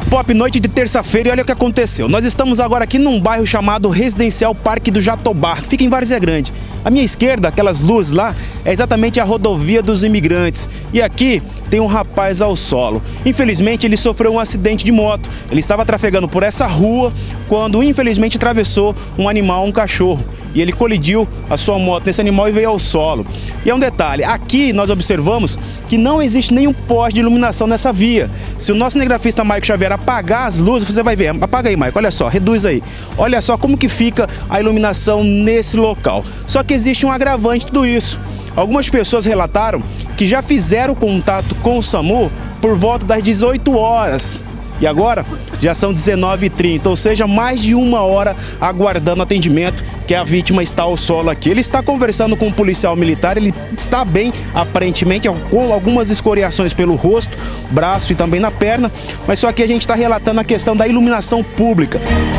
Pop, noite de terça-feira, e olha o que aconteceu. Nós estamos agora aqui num bairro chamado Residencial Parque do Jatobá, que fica em Várzea Grande. À minha esquerda, aquelas luzes lá, é exatamente a rodovia dos imigrantes. E aqui tem um rapaz ao solo. Infelizmente, ele sofreu um acidente de moto. Ele estava trafegando por essa rua quando, infelizmente, atravessou um animal, um cachorro. E ele colidiu a sua moto nesse animal e veio ao solo. E é um detalhe, aqui nós observamos que não existe nenhum poste de iluminação nessa via. Se o nosso cinegrafista Maico Xavier apagar as luzes, você vai ver. Apaga aí, Maico, olha só, reduz aí. Olha só como que fica a iluminação nesse local. Só que existe um agravante em tudo isso. Algumas pessoas relataram que já fizeram contato com o SAMU por volta das 18 horas. E agora já são 19h30, ou seja, mais de uma hora aguardando atendimento, que a vítima está ao solo aqui. Ele está conversando com um policial militar, ele está bem, aparentemente, com algumas escoriações pelo rosto, braço e também na perna, mas só que a gente está relatando a questão da iluminação pública.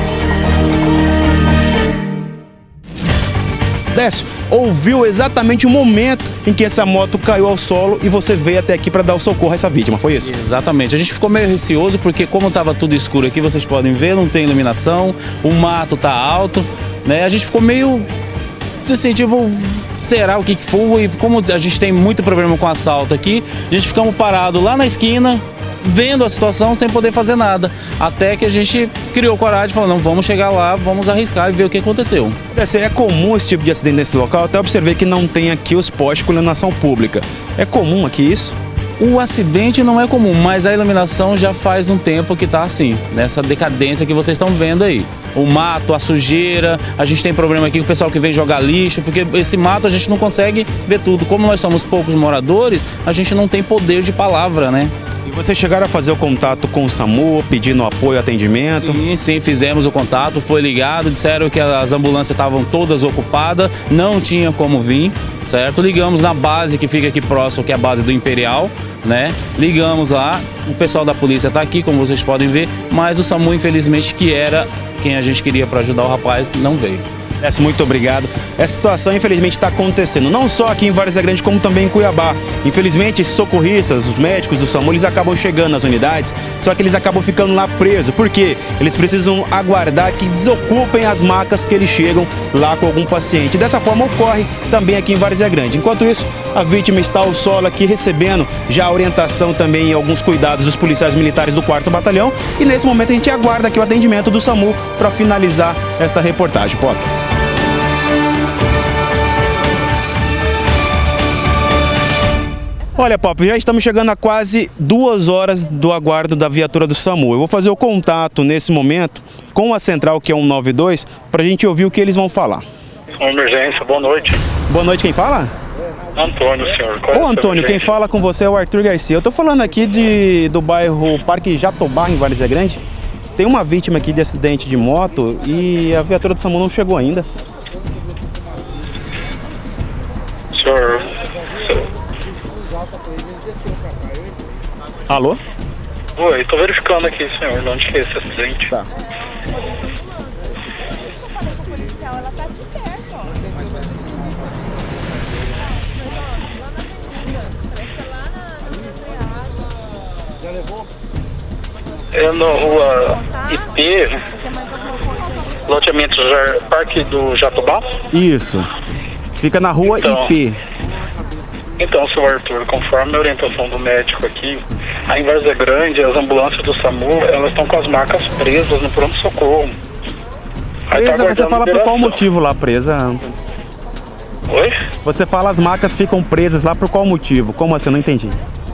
Décio, ouviu exatamente o momento em que essa moto caiu ao solo e você veio até aqui para dar o socorro a essa vítima, foi isso? Exatamente. A gente ficou meio receoso porque como estava tudo escuro aqui, vocês podem ver, não tem iluminação, o mato tá alto, né? A gente ficou meio assim, tipo, será o que foi? E como a gente tem muito problema com assalto aqui, a gente ficamos parados lá na esquina, vendo a situação sem poder fazer nada, até que a gente criou coragem e falou, não, vamos chegar lá, vamos arriscar e ver o que aconteceu. É comum esse tipo de acidente nesse local, até observei que não tem aqui os postes com iluminação pública. É comum aqui isso? O acidente não é comum, mas a iluminação já faz um tempo que está assim, nessa decadência que vocês estão vendo aí. O mato, a sujeira, a gente tem problema aqui com o pessoal que vem jogar lixo, porque esse mato a gente não consegue ver tudo. Como nós somos poucos moradores, a gente não tem poder de palavra, né? E vocês chegaram a fazer o contato com o SAMU, pedindo apoio, atendimento? Sim, fizemos o contato, foi ligado, disseram que as ambulâncias estavam todas ocupadas, não tinha como vir, certo? Ligamos na base que fica aqui próximo, que é a base do Imperial, né? Ligamos lá, o pessoal da polícia está aqui, como vocês podem ver, mas o SAMU, infelizmente, que era quem a gente queria para ajudar o rapaz, não veio. Muito obrigado. Essa situação, infelizmente, está acontecendo, não só aqui em Várzea Grande, como também em Cuiabá. Infelizmente, esses socorristas, os médicos do SAMU, eles acabam chegando nas unidades, só que eles acabam ficando lá presos. Por quê? Eles precisam aguardar que desocupem as macas que eles chegam lá com algum paciente. Dessa forma, ocorre também aqui em Várzea Grande. Enquanto isso, a vítima está ao solo aqui, recebendo já a orientação também e alguns cuidados dos policiais militares do 4º Batalhão. E nesse momento, a gente aguarda aqui o atendimento do SAMU para finalizar esta reportagem. Pop. Olha, Pop, já estamos chegando a quase 2 horas do aguardo da viatura do SAMU. Eu vou fazer o contato nesse momento com a central, que é 192, para a gente ouvir o que eles vão falar. Uma emergência, boa noite. Boa noite, quem fala? Antônio, senhor. Ô, Antônio, quem fala com você é o Arthur Garcia. Eu tô falando aqui do bairro Parque Jatobá, em Várzea Grande. Tem uma vítima aqui de acidente de moto e a viatura do SAMU não chegou ainda. Senhor... Alô? Oi, tô verificando aqui, senhor, de onde que é esse acidente. Tá. Ela tá aqui perto, ó. Já levou? É na rua IP, loteamento Parque do Jatobá? Isso. Fica na rua IP. Então, senhor Arthur, conforme a orientação do médico aqui, a em Várzea Grande, as ambulâncias do SAMU, elas estão com as macas presas no pronto-socorro. Presa, você fala por qual motivo lá presa? Oi? Você fala as macas ficam presas lá por qual motivo? Como assim? Eu não entendi.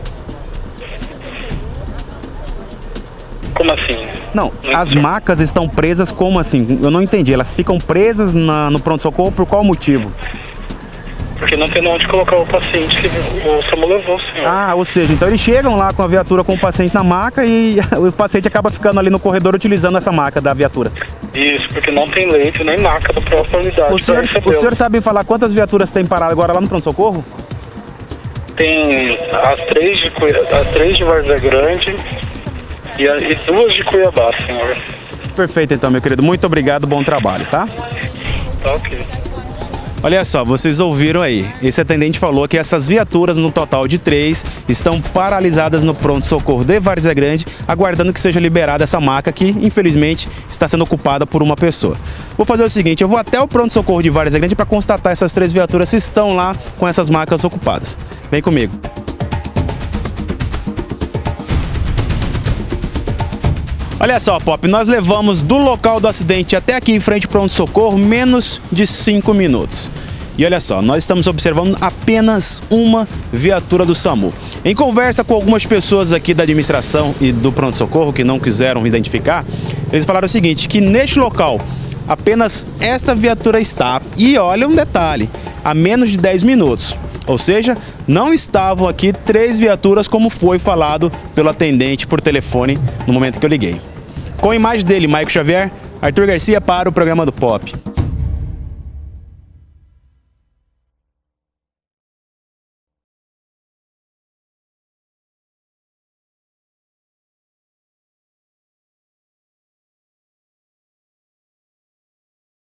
Como assim? Não, as macas estão presas como assim? Eu não entendi. Elas ficam presas no pronto-socorro por qual motivo? Porque não tem onde colocar o paciente que o SAMU levou, senhor. Ah, ou seja, então eles chegam lá com a viatura com o paciente na maca e o paciente acaba ficando ali no corredor utilizando essa maca da viatura. Isso, porque não tem leite nem maca da própria unidade. O senhor sabe falar quantas viaturas tem parado agora lá no pronto-socorro? Tem as três de Várzea Grande e 2 de Cuiabá, senhor. Perfeito, então, meu querido. Muito obrigado, bom trabalho, tá? Tá ok. Olha só, vocês ouviram aí, esse atendente falou que essas viaturas, no total de 3, estão paralisadas no pronto-socorro de Várzea Grande, aguardando que seja liberada essa maca que, infelizmente, está sendo ocupada por uma pessoa. Vou fazer o seguinte, eu vou até o pronto-socorro de Várzea Grande para constatar essas 3 viaturas se estão lá com essas macas ocupadas. Vem comigo. Olha só, Pop, nós levamos do local do acidente até aqui em frente ao pronto-socorro menos de 5 minutos. E olha só, nós estamos observando apenas uma viatura do SAMU. Em conversa com algumas pessoas aqui da administração e do pronto-socorro que não quiseram identificar, eles falaram o seguinte, que neste local apenas esta viatura está. E olha um detalhe, a menos de 10 minutos. Ou seja, não estavam aqui 3 viaturas como foi falado pelo atendente por telefone no momento que eu liguei. Com a imagem dele, Maico Xavier, Arthur Garcia para o programa do Pop.